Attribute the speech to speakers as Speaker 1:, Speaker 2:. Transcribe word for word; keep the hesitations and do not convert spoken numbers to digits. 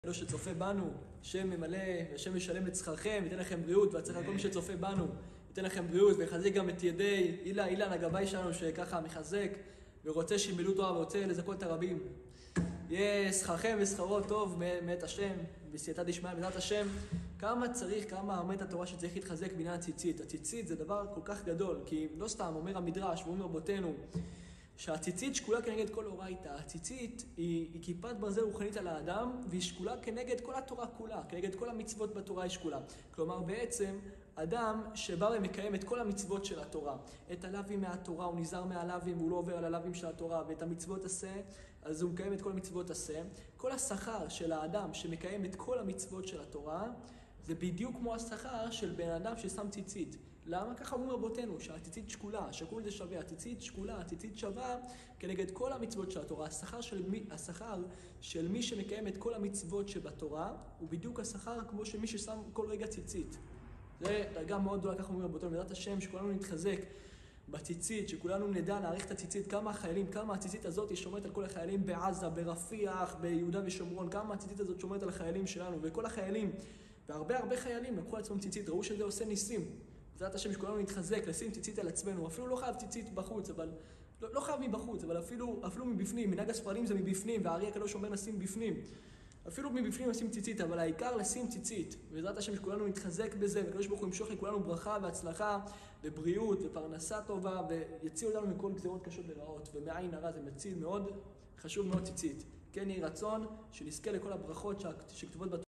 Speaker 1: אלו שצופה בנו, שם ממלא ושם משלם את שכרכם, ייתן לכם בריאות, והצליח כל מי שצופה בנו, ייתן לכם בריאות, ויחזק גם את ידי אילן, אילן הגבאי שלנו שככה מחזק ורוצה שילמדו תורה ורוצה לזכות את הרבים. יהיה שכרכם ושכרו טוב מאת השם, בסייעתא דשמיא בעזרת השם. כמה צריך, כמה אמת התורה שצריך להתחזק בעניין הציצית. הציצית זה דבר כל כך גדול, כי לא סתם אומר המדרש ואומר רבותינו, שהציצית שקולה כנגד כל אורייתא. הציצית היא, היא כיפת ברזל רוחנית על האדם, והיא שקולה כנגד כל התורה כולה, כנגד כל המצוות בתורה היא שקולה. כלומר בעצם אדם שבא ומקיים את כל המצוות של התורה, את הלווים מהתורה, הוא נזהר מהלווים והוא לא עובר על הלווים של התורה, ואת המצוות עשה, אז הוא מקיים את כל המצוות עשה. כל השכר של האדם שמקיים את כל המצוות של התורה, זה בדיוק כמו השכר של בן אדם ששם ציצית. למה? ככה אומרים רבותינו, שהציצית שקולה, שקול זה שווה, הציצית שקולה, הציצית שווה כנגד כל המצוות של התורה. השכר של מי, השכר של מי שמקיים את כל המצוות שבתורה, הוא בדיוק השכר כמו שמי ששם כל רגע ציצית. זה דרגה מאוד גדולה, ככה אומרים רבותינו, בעזרת השם שכולנו נתחזק בציצית, שכולנו נדע להעריך את הציצית, כמה החיילים, כמה הציצית הזאת היא שומרת על כל החיילים בעזה, ברפיח, ביהודה ושומרון, כמה הציצית הזאת שומרת על החיילים שלנו, וכל החיילים, והרבה הרבה חיילים לקחו על עצמם ציצית, ראו שזה עושה ניסים. בעזרת השם שכולנו נתחזק, לשים ציצית על עצמנו, אפילו לא חייב ציצית בחוץ, אבל לא, לא חייב מבחוץ, אבל אפילו, אפילו מבפנים, מנהג הספרדים זה מבפנים, והארי הקדוש אומר לשים בפנים. אפילו מבפנים לשים ציצית, אבל העיקר לשים ציצית. בעזרת השם שכולנו נתחזק בזה, והקדוש ברוך הוא ימשוך לכולנו ברכה והצלחה, ובריאות ופרנסה טובה, ויציל אותנו מכל גזירות קשות ורעות, ומעין הרע זה מציל מאוד, חשוב מאוד ציצית. כן יהי רצון שנזכה לכל הברכות שכתובות בתורה.